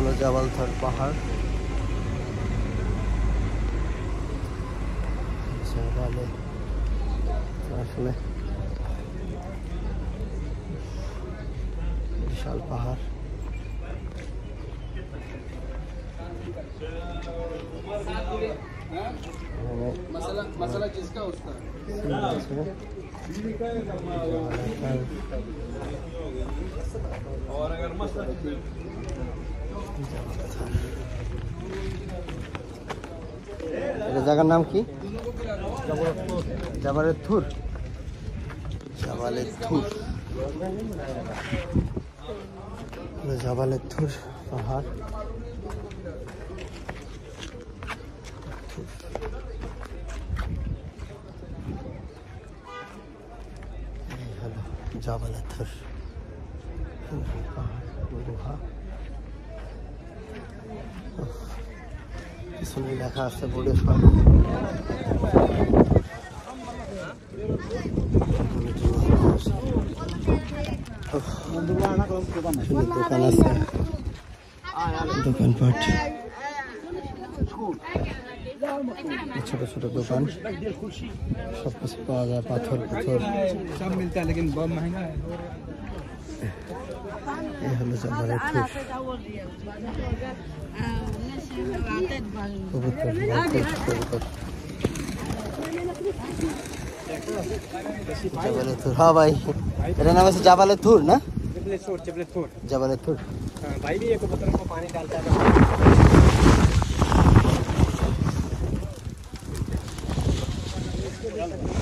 হলো জাবাল থর পাহাড়। আসলে বিশাল পাহাড়। मसाला जिसका उसका और अगर मसाला এটা জায়গার নাম কি? জাবালের থুর। জাবালের থুর, জাবালের থুর পাহাড়। জাবালের থুর পাহাড় গুহা। পিছনে লেখা আছে বোর্ডে সুন্দর দোকান আছে, দোকানপাট, ছোট ছোট দোকান, সবকিছু পাওয়া যায়। পাথর পাথর सब मिलता है लेकिन बहुत महंगा है। এই হলো জাবালের থুর। কবুতর কবুতর জাবালের থুর। হ্যাঁ ভাই, এটার নাম আছে জাবালের থুর না? জাবালের থুর। भाई भी एक कबूतर को पानी डालता है।